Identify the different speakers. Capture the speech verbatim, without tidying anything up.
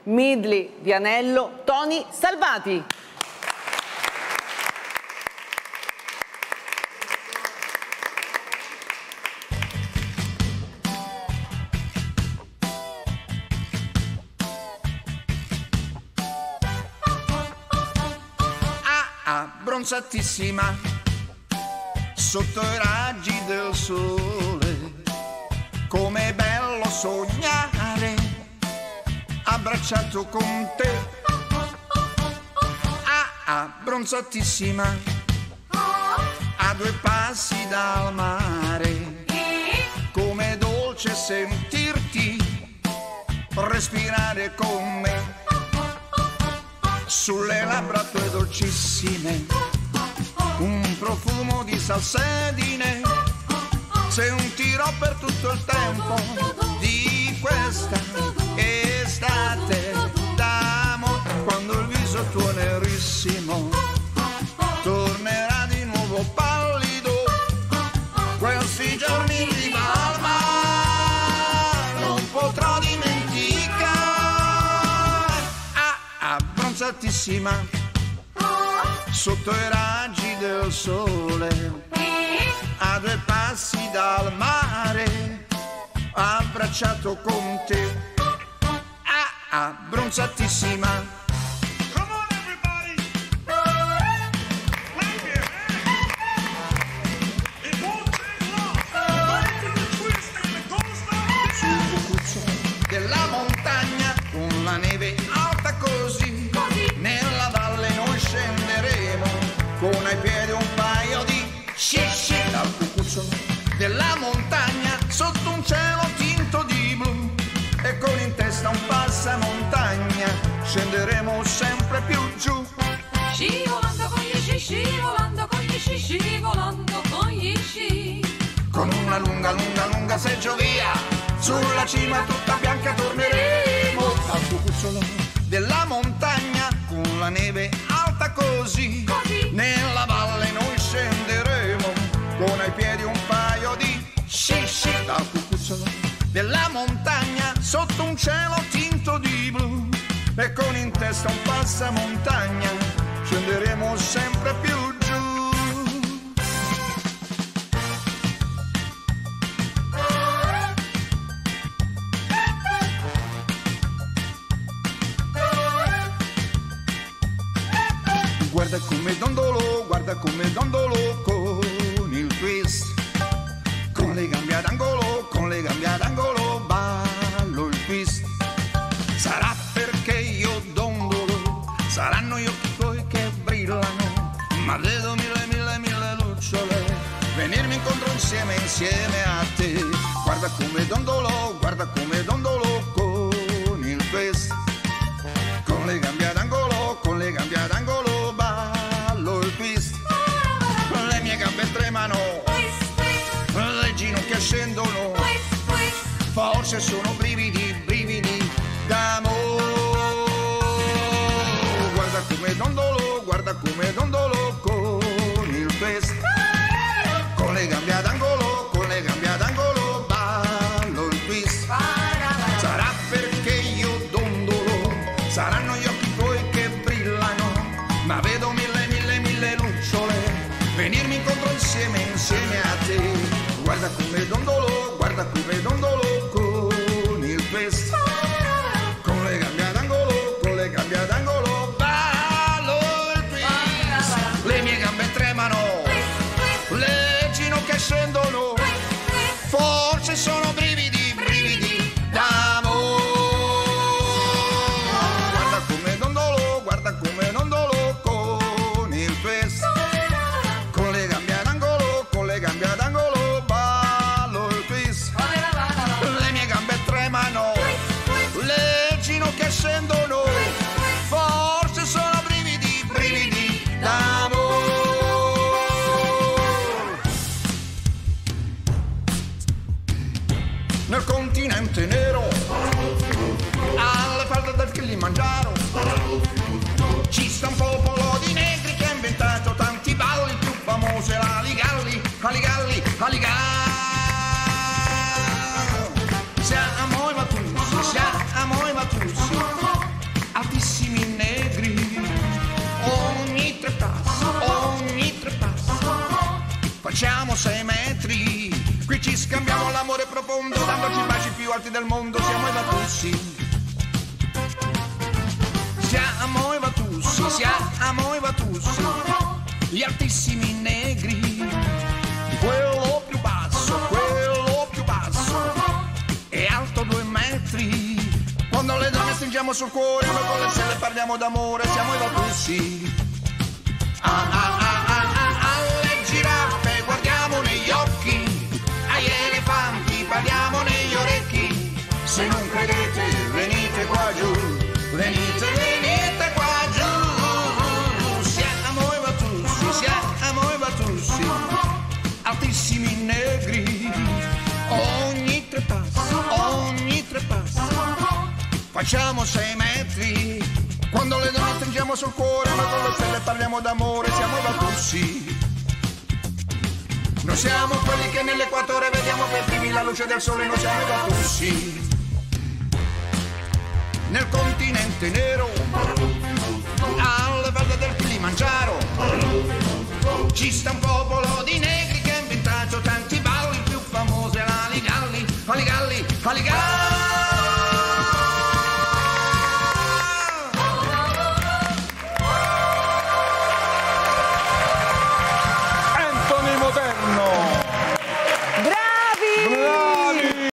Speaker 1: Midley Vianello, Tony Salvati.
Speaker 2: Abbronzatissima sotto i raggi del sole, com'è bello sognare abbracciato con te. Abbronzatissima a due passi dal mare, com'è dolce sentirti respirare con me. Sulle labbra tue dolcissime, un profumo di salsedine, sei un tiro per tutto il tempo di questa estate d'amore. Quando il viso tuo nerissimo tornerà di nuovo pallido, questi giorni in riva al mare non potrò dimenticare. Abbronzatissima sotto i raggi del sole, a due passi dal mare, abbracciato con te. Abbronzatissima. Della montagna con la neve alta così, così. Nella valle noi scenderemo con ai piedi un paio di sci dal cucuzzolo della montagna sotto un cielo tinto di blu, e con in testa un passamontagna scenderemo sempre più giù.
Speaker 3: Scivolando con gli sci, scivolando con gli sci, scivolando con gli sci.
Speaker 2: Con una lunga lunga lunga seggiovia sulla cima tutta bianca torneremo al cucuzzolo della montagna con la neve alta così, così. Nella valle noi scenderemo con ai piedi un paio di sci sci dal cucuzzolo della montagna sotto un cielo tinto di blu, e con in testa un passamontagna scenderemo sempre più giù. Guarda come dondolo, guarda come dondolo con il twist, con le gambe ad angolo, con le gambe ad angolo ballo il twist. Sarà perché io dondolo, saranno gli occhi tuoi che brillano, ma vedo mille mille mille lucciole venirmi incontro insieme insieme a te. Guarda come dondolo, guarda come dondolo con il twist, con le gambe ad angolo, con le gambe ad angolo tremano, le ginocchia scendono, forse sono brividi, brividi d'amore. Guarda come dondolo, guarda come dondolo con il twist, con le gambe ad angolo, con le gambe ad angolo ballo il twist. Sarà perché io dondolo, saranno gli occhi tuoi che brillano, ma vedo mille mille mille lucciole venirmi incontro insieme, insieme a te. Guarda come dondolo, guarda come dondolo con il twist, con le gambe ad angolo, con le gambe ad angolo ballo il twist. Le mie gambe tremano, le ginocchia scendono, forse sono brividi, brividi d'amore. Guarda come dondolo, guarda come dondolo con il twist, con le gambe ad angolo, con le gambe ad angolo ballo il twist. Le mie gambe tremano, le ginocchia scendono, forse sono brividi, brividi d'amore. Nel continente nero, alle falde del Kilimangiaro, ci sta un popolo di negri che ha inventato tanti balli, più famoso è l'Aligalli, Aligalli, Aligalli. Siamo i Matussi, siamo i Matussi, alti del mondo, siamo i Vatussi. Siamo i Vatussi, siamo i Vatussi, gli altissimi negri, quello più basso, quello più basso, è alto due metri. Quando le donne stringiamo sul cuore, noi con le stelle parliamo d'amore, siamo i Vatussi. Ah, ah, ah, ah, ah, alle giraffe guardiamo negli occhi, agli elefanti parliamo negli orecchi. Se non credete venite qua giù, venite, venite qua giù. Siamo i Vatussi, siamo i Vatussi, altissimi negri. Ogni tre passi, ogni tre passi facciamo sei metri. Quando le donne stringiamo sul cuore, noi con le stelle parliamo d'amore, siamo i Vatussi. Noi siamo quelli che nell'equatore vediamo per primi la luce del sole, noi siamo i Vatussi. Nel continente nero, alle valle del Kilimangiaro,